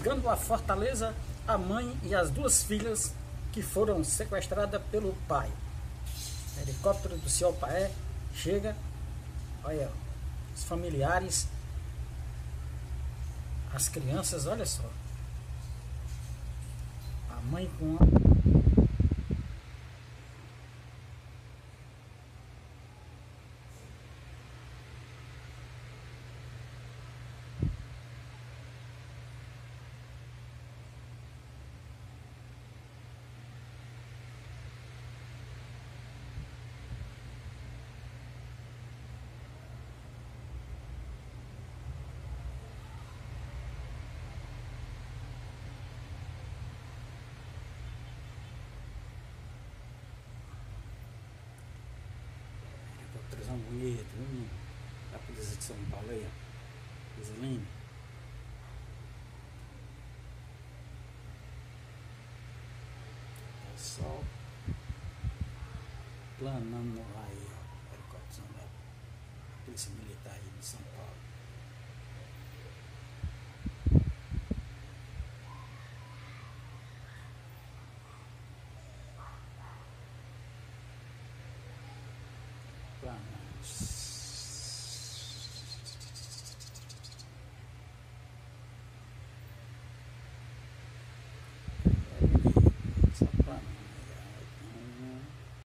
chegando à fortaleza, a mãe e as duas filhas que foram sequestradas pelo pai. O helicóptero do Senhor Paé chega, olha, os familiares, as crianças, olha só. A mãe com helicópterozão bonito, viu? Da polícia de São Paulo aí, ó. Coisa linda. O sol planando aí, ó. Helicópterozão da polícia militar aí de São Paulo.